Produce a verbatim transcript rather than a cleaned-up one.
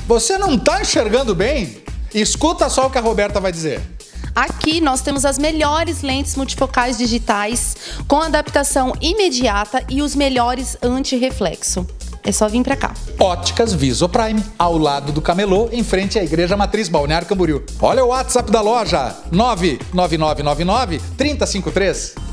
Você não tá enxergando bem? Escuta só o que a Roberta vai dizer. Aqui nós temos as melhores lentes multifocais digitais com adaptação imediata e os melhores anti-reflexo. É só vir pra cá. Óticas Visoprime, ao lado do Camelô, em frente à Igreja Matriz Balneário Camboriú. Olha o WhatsApp da loja, nove nove nove nove nove, três zero cinco três.